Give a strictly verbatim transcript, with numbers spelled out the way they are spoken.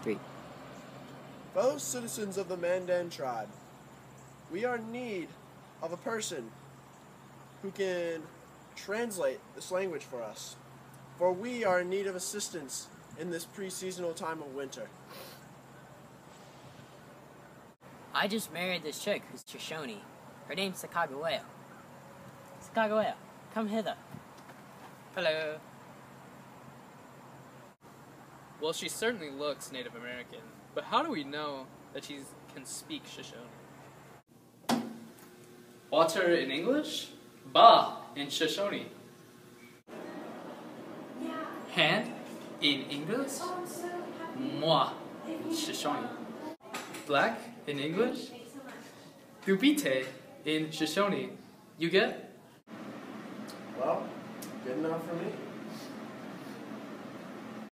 Three. Fellow citizens of the Mandan tribe, we are in need of a person who can translate this language for us, for we are in need of assistance in this pre-seasonal time of winter. I just married this chick who's Shoshone. Her name's Sakagawea. Sakagawea, come hither. Hello. Well, she certainly looks Native American, but how do we know that she can speak Shoshone? Water in English? Ba in Shoshone. Hand in English? Moi in Shoshone. Black in English? Dubite in Shoshone. You get? Well, good enough for me.